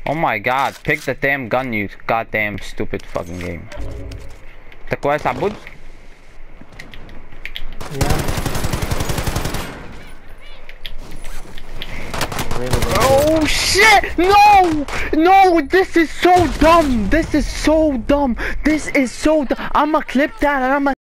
Oh my god, pick the damn gun, you goddamn stupid fucking game. ¿Te acuerdas, Abud? Yeah. Oh shit! No! No! This is so dumb! This is so dumb! This is so dumb! I'ma clip that and I'ma